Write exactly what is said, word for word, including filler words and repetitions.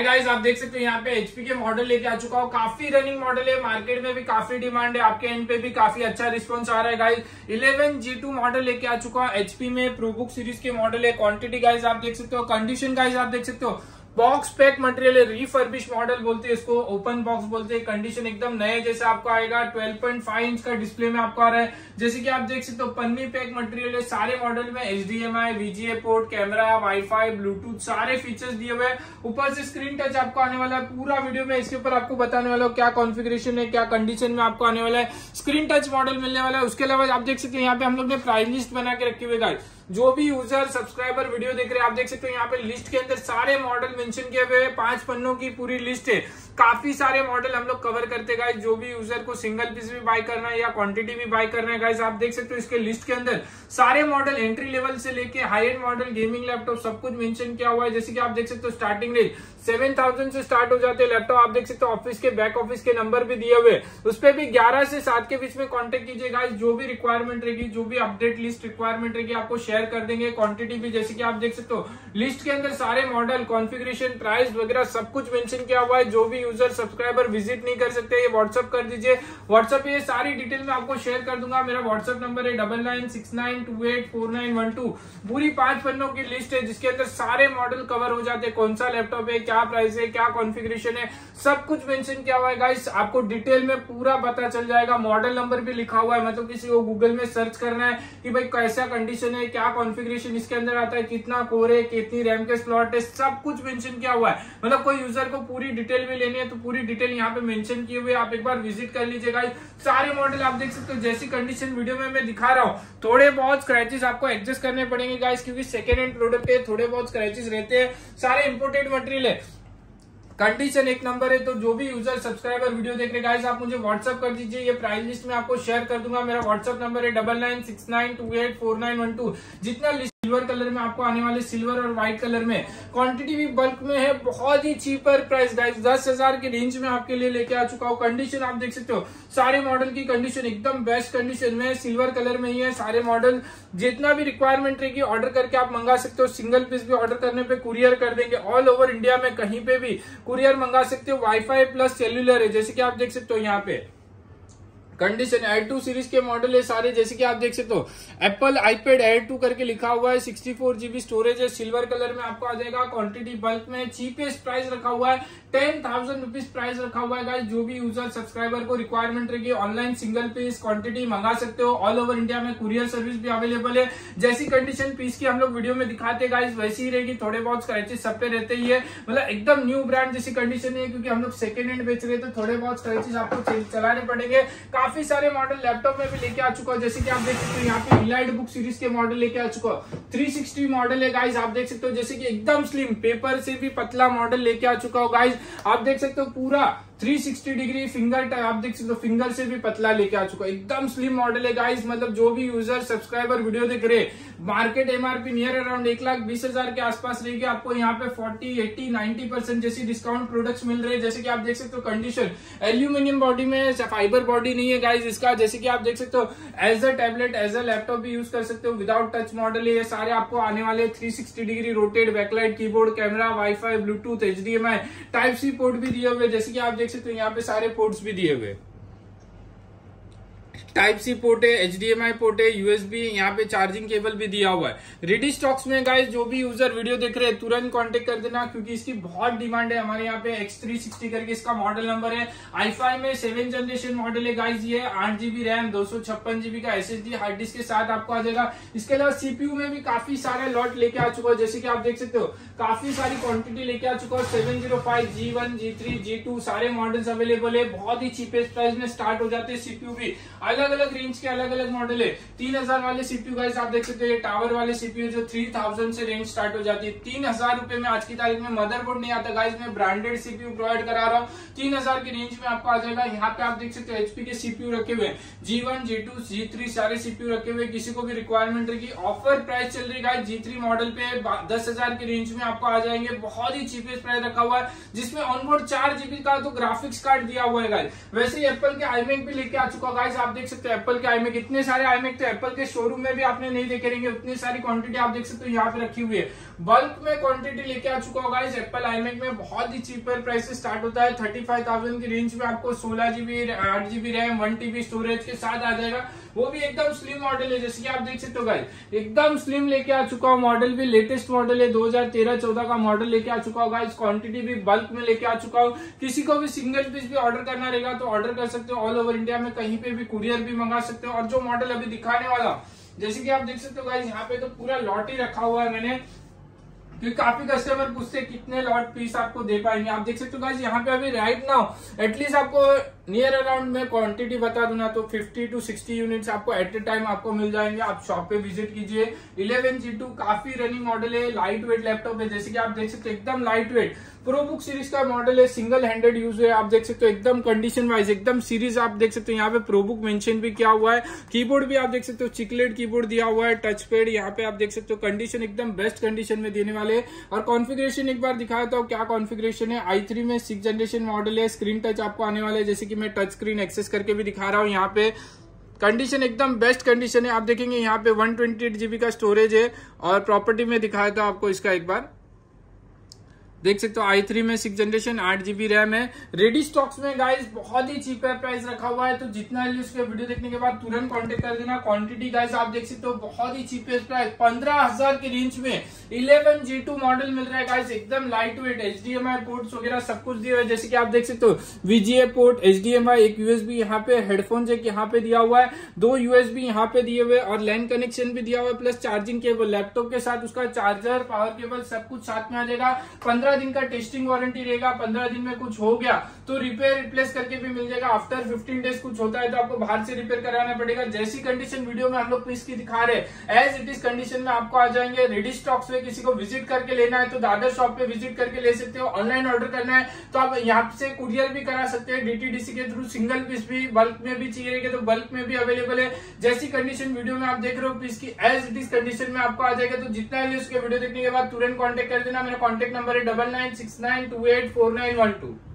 Guys, आप देख सकते हो यहाँ पे एचपी के मॉडल लेके आ चुका हूँ। काफी रनिंग मॉडल है, मार्केट में भी काफी डिमांड है, आपके एंड पे भी काफी अच्छा रिस्पॉन्स आ रहा है guys. Eleven G two model लेके आ चुका हूँ एचपी में, प्रोबुक सीरीज के मॉडल है। क्वांटिटी गाइस आप देख सकते हो, कंडीशन गाइस आप देख सकते हो, बॉक्स पैक मटेरियल है, रिफर्बिश मॉडल बोलते हैं इसको, ओपन बॉक्स बोलते हैं। कंडीशन एकदम नए जैसे आपको आएगा। ट्वेल्व पॉइंट फाइव इंच का डिस्प्ले में आपको आ रहा है, जैसे कि आप देख सकते हो। पन्नी पैक मटेरियल है, सारे मॉडल में HDMI, VGA port, camera, wifi, Bluetooth सारे फीचर्स दिए हुए हैं। ऊपर से स्क्रीन टच आपको आने वाला है। पूरा वीडियो में इसके ऊपर आपको बताने वाला हूँ क्या कॉन्फ़िगरेशन है, क्या कंडीशन में आपको आने वाला है। स्क्रीन टच मॉडल मिलने वाला है। उसके अलावा आप देख सकते हैं यहाँ पे हम लोग ने प्राइस लिस्ट बना के रखी हुई गाइस। जो भी यूजर सब्सक्राइबर वीडियो देख रहे हैं, आप देख सकते हो यहाँ पे लिस्ट के अंदर सारे मॉडल मेंशन किए हुए हैं। पांच पन्नों की पूरी लिस्ट है। काफी सारे मॉडल हम लोग कवर करते गाइस। जो भी यूजर को सिंगल पीस भी बाय करना है या क्वांटिटी भी बाय करना है गाइस, आप देख सकते हो इसके लिस्ट के अंदर सारे मॉडल एंट्री लेवल से लेके high end model, gaming laptop सब कुछ मेंशन किया हुआ है। जैसे कि आप देख सकते हो स्टार्टिंग रेंज सेवन थाउजेंड से स्टार्ट हो जाते हैं लैपटॉप। आप देख सकते हो ऑफिस के बैक ऑफिस के नंबर भी दिए हुए, उस पर भी ग्यारह से सात के बीच में कॉन्टेक्ट कीजिए गाइस। जो भी रिक्वायरमेंट रहेगी, जो भी अपडेट लिस्ट रिक्वायरमेंट रहेगी, आपको शेयर कर देंगे। क्वांटिटी भी जैसे कि आप देख सकते हो लिस्ट के अंदर सारे मॉडल, कॉन्फ़िगरेशन, प्राइस वगैरह सब कुछ मेंशन किया हुआ है। जो भी यूजर सब्सक्राइबर विजिट नहीं कर सकते, ये व्हाट्सअप कर दीजिए। व्हाट्सअप पे ये सारी डिटेल में आपको शेयर कर दूंगा। मेरा व्हाट्सअप नंबर है double nine six nine two eight four nine one two. पूरी पांच पन्नों की लिस्ट है जिसके अंदर सारे मॉडल कवर हो जाते हैं। कौन सा लैपटॉप है, क्या प्राइस है, क्या कॉन्फ़िगरेशन है, सब कुछ मेंशन किया हुआ है गाइस। आपको डिटेल में पूरा पता चल जाएगा। मॉडल नंबर भी लिखा हुआ है, मतलब किसी को गूगल में सर्च करना है कि भाई कैसा कंडीशन है, क्या कॉन्फ़िगरेशन इसके अंदर आता है, कितना कोर है, कितनी रैम के स्लॉट है, सब कुछ मेंशन किया हुआ है। मतलब कोई यूजर को पूरी डिटेल भी लेनी है तो पूरी डिटेल यहाँ पे मेंशन किए हुए, आप एक बार विजिट कर लीजिएगा। सारे मॉडल आप देख सकते हो जैसी कंडीशन वीडियो में मैं दिखा रहा हूँ। थोड़े बहुत स्क्रैचेस आपको एडजस्ट करने पड़ेंगे गाइस, क्योंकि सेकेंड हैंड प्रोडक्ट है, थोड़े बहुत स्क्रैचेस रहते हैं। सारे इंपोर्टेड मटेरियल है, कंडीशन एक नंबर है। तो जो भी यूजर सब्सक्राइबर वीडियो देख रहे गाइस, आप मुझे व्हाट्सअप कर दीजिए। ये प्राइस लिस्ट में आपको शेयर कर दूंगा। मेरा व्हाट्सअप नंबर है double nine six nine two eight four nine one two. जितना लिस्ट सिल्वर कलर में आपको आने वाले, सिल्वर और व्हाइट कलर में, क्वांटिटी भी बल्क में है, बहुत ही चीपर प्राइस गाइस। दस हजार के रेंज में आपके लिए लेके आ चुका हूँ। कंडीशन आप देख सकते हो, सारे मॉडल की कंडीशन एकदम बेस्ट कंडीशन में, सिल्वर कलर में ही है सारे मॉडल। जितना भी रिक्वायरमेंट रहेगी ऑर्डर करके आप मंगा सकते हो। सिंगल पीस भी ऑर्डर करने पे कुरियर कर देंगे। ऑल ओवर इंडिया में कहीं पे भी कुरियर मंगा सकते हो। वाईफाई प्लस सेल्यूलर है, जैसे कि आप देख सकते हो यहाँ पे कंडीशन। एयर टू सीरीज के मॉडल है सारे, जैसे कि आप देख सकते हो एप्पल आईपैड एयर टू करके लिखा हुआ है। सिक्सटी फोर जीबी स्टोरेज है, सिल्वर कलर में आपको आ जाएगा। क्वांटिटी बल्क में, चीपेस्ट प्राइस रखा हुआ है, टेन थाउजेंड रुपीज प्राइस रखा हुआ है गाइस। जो भी यूजर सब्सक्राइबर को रिक्वायरमेंट रहेगी, ऑनलाइन सिंगल पीस क्वांटिटी मंगा सकते हो। ऑल ओवर इंडिया में कुरियर सर्विस भी अवेलेबल है। जैसी कंडीशन पीस की हम लोग वीडियो में दिखाते गाइस वैसी ही रहेगी। थोड़े बहुत स्क्रैचेस सब पे रहते ही है, मतलब एकदम न्यू ब्रांड जैसी कंडीशन है, क्योंकि हम लोग सेकंड हैंड बेच रहे थे। थोड़े बहुत स्क्रैचेस आपको चलाने पड़ेंगे। काफी सारे मॉडल लैपटॉप में भी लेके आ चुका हूं, जैसे कि आप देख सकते हो यहाँ पे इलाइट बुक सीरीज के मॉडल लेके आ चुका हूं। थ्री सिक्सटी मॉडल है गाइस, आप देख सकते हो, जैसे कि एकदम स्लिम, पेपर से भी पतला मॉडल लेके आ चुका हूं गाइस। आप देख सकते हो पूरा थ्री सिक्सटी डिग्री फिंगर, आप देख सकते हो फिंगर से भी पतला लेके आ चुका है। एकदम स्लिम मॉडल है गाइस। मतलब जो भी यूजर सब्सक्राइबर वीडियो देख रहे, मार्केट एमआरपी नियर अराउंड एक लाख बीस हजार के आसपास रहेगी। आपको यहाँ पे फोर्टी एटी नाइन्टी परसेंट जैसी डिस्काउंट प्रोडक्ट्स मिल रहे हैं। जैसे कि आप देख सकते हो कंडीशन एल्यूमिनियम बॉडी में, फाइबर बॉडी नहीं है गाइस इसका। जैसे कि आप देख सकते हो as a tablet, as a laptop भी यूज कर सकते हो। विदाउट टच मॉडल है ये सारे। आपको आने वाले three sixty degree rotate, backlight, keyboard, camera, wifi, Bluetooth, HDMI, type C port भी दिए हुए। जैसे कि आप देख सकते हो यहाँ पे सारे पोर्ट्स भी दिए हुए, टाइप सी पोर्ट है, एचडीएमआई पोर्ट है, यूएसबी, यहाँ पे चार्जिंग केबल भी दिया हुआ है। रेडी स्टॉक्स में गाइस, जो भी यूजर वीडियो देख रहे हैं तुरंत कांटेक्ट कर देना, क्योंकि इसकी बहुत डिमांड है। हमारे यहाँ पे एक्स थ्री सिक्सटी करके इसका मॉडल नंबर है। आई फाइव में सेवन जनरेशन मॉडल है गाइस। ये आठ जीबी रैम, दो सौ छप्पन जीबी का एसएसडी हार्ड डिस्क के साथ आपको आ जाएगा। इसके अलावा सीपीयू में भी काफी सारे लॉट लेके आ चुका है, जैसे कि आप देख सकते हो काफी सारी क्वांटिटी लेके आ चुका है। Seven zero five, G one, G three, G two सारे मॉडल्स अवेलेबल है। बहुत ही चीपेस्ट प्राइस में स्टार्ट हो जाते हैं सीपीयू भी। अलग अलग रेंज के अलग अलग मॉडल है। तीन हजार वाले सीपीयू गाइस आप देख सकते हो, ये टावर वाले सीपीयू जो थ्री थाउजेंड से रेंज स्टार्ट हो जाती है। तीन हजार रुपए में आज की तारीख में मदरबोर्ड नहीं आता गाइस। मैं ब्रांडेड सीपीयू प्रोवाइड करा रहा हूँ, तीन हजार की रेंज में आपको आ जाएगा। यहाँ पे आप देख सकते हो एचपी के सीपीयू रखे हुए हैं, G one, G two, G three सारे सीपीयू रखे हुए। किसी को भी रिक्वायरमेंट रहेगी, ऑफर प्राइस चल रही है जी थ्री मॉडल पे दस हजार की रेंज में आपको आ जाएंगे। बहुत ही चीपेस्ट प्राइस रखा हुआ है, जिसमें ऑनबोर्ड चार जीबी का तो ग्राफिक्स कार्ड दिया हुआ है गाइस। वैसे ही एप्पल के आईमैक भी लेके आ चुका है गाइस। आप देख सकते हो एप्पल के आईमैक, इतने सारे आईमैक तो एप्पल के शोरूम में भी आपने नहीं देखे रहेंगे, उतनी सारी क्वांटिटी आप देख सकते हो यहाँ पे रखी हुई है। बल्क में क्वांटिटी लेके आ चुका होगा इस एप्पल आईमैक में, बहुत ही चीपर प्राइस से स्टार्ट होता है। थर्टी फाइव थाउजेंड की रेंज में आपको सोलह जीबी आठ GB RAM one TB storage के साथ आ जाएगा, वो भी एकदम स्लिम मॉडल है। जैसे कि आप देख सकते हो गाइस एकदम स्लिम लेके आ चुका हूँ, मॉडल भी लेटेस्ट मॉडल है, दो हजार तेरह चौदह का मॉडल लेके आ चुका होगा। इस क्वांटिटी भी बल्क में लेके आ चुका हूँ। किसी को भी सिंगल पीस भी ऑर्डर करना रहेगा तो ऑर्डर कर सकते हो, ऑल ओवर इंडिया में कहीं पे भी कुरियर भी मंगा सकते हो। और जो मॉडल अभी दिखाने वाला, जैसे कि आप देख सकते हो गाइस यहाँ पे तो पूरा लॉट ही रखा हुआ है मैंने, क्योंकि काफी कस्टमर पूछते हैं कितने लॉट पीस आपको दे पाएंगे। आप देख सकते हो गाइस यहाँ पे अभी राइट नाउ एटलीस्ट आपको नियर अराउंड में क्वांटिटी बता दूं ना तो फिफ्टी टू सिक्सटी यूनिट्स आपको एट ए टाइम आपको मिल जाएंगे। आप शॉप पे विजिट कीजिए। इलेवन जी टू काफी रनिंग मॉडल है, लाइट वेट लैपटॉप है, जैसे कि आप देख सकते हो एकदम light weight ProBook series का मॉडल है, सिंगल हैंडेड यूज है। आप देख सकते हो एकदम कंडीशन वाइज एकदम सीरीज आप देख सकते हो, यहाँ पे प्रो बुक मेंशन भी किया हुआ है। कीबोर्ड भी आप देख सकते हो चिकलेट कीबोर्ड दिया हुआ है, टच पैड यहाँ पे आप देख सकते हो, कंडीशन एकदम बेस्ट कंडीशन में देने वाले। और कॉन्फ़िगरेशन एक बार दिखाया था क्या कॉन्फ़िगरेशन है, आई थ्री में सिक्स जनरेशन मॉडल है। स्क्रीन टच आपको आने वाला है, जैसे कि मैं टच स्क्रीन एक्सेस करके भी दिखा रहा हूँ। यहाँ पे कंडीशन एकदम बेस्ट कंडीशन है। आप देखेंगे यहाँ पे वन ट्वेंटी एट जीबी का स्टोरेज है। और प्रॉपर्टी में दिखाया था आपको इसका, एक बार देख सकते हो आई थ्री में सिक्स जनरेशन आठ जीबी रैम है। रेडी स्टॉक्स में गाइस बहुत ही चीप प्राइस रखा हुआ है, तो जितना जल्दी उसके वीडियो देखने के बाद तुरंत कांटेक्ट कर देना। क्वांटिटी गाइस आप देख सकते हो बहुत ही चीपेस्ट प्राइस पंद्रह हजार की रेंज में इलेवन जी टू मॉडल मिल रहा है गाइस, एकदम लाइट वेट। एचडीएमआई पोर्ट्स वगैरह सब कुछ दिया हुआ है, जैसे कि आप देख सकते हो वीजीए पोर्ट, एचडीएमआई, एक यूएसबी यहाँ पे, हेडफोन जैक यहाँ पे दिया हुआ है, दो यूएसबी यहाँ पे दिए हुए और लैन कनेक्शन भी दिया हुआ है, प्लस चार्जिंग केबल लैपटॉप के साथ, उसका चार्जर, पावर केबल सब कुछ साथ में आ जाएगा। पंद्रह दिन का टेस्टिंग वारंटी रहेगा। पंद्रह दिन में कुछ हो गया तो रिपेयर रिप्लेस करके भी मिल जाएगा। आफ्टर फिफ्टीन डेज कुछ होता है तो आपको बाहर से रिपेयर कराना पड़ेगा। जैसी कंडीशन वीडियो में हम लोग पीस की दिखा रहे एज इट इज कंडीशन में आपको आ जाएंगे। रेडी स्टॉक्स में किसी को विजिट करके लेना है तो दादर शॉप पे विजिट करके ले सकते हो। ऑनलाइन ऑर्डर करना है तो आप यहाँ से कुरियर भी करा सकते हैं डीटीडीसी के थ्रू। सिंगल पीस भी बल्क में भी चाहिए तो बल्क में भी अवेलेबल है। जैसी कंडीशन वीडियो में आप देख रहे हो पीस की एज इट इज कंडीशन में आपको आ जाएगा। तो जितना है उसके वीडियो देखने के बाद तुरंत कॉन्टेक्ट कर देना। मेरा कॉन्टेक्ट नंबर है double nine six nine two eight four nine one to.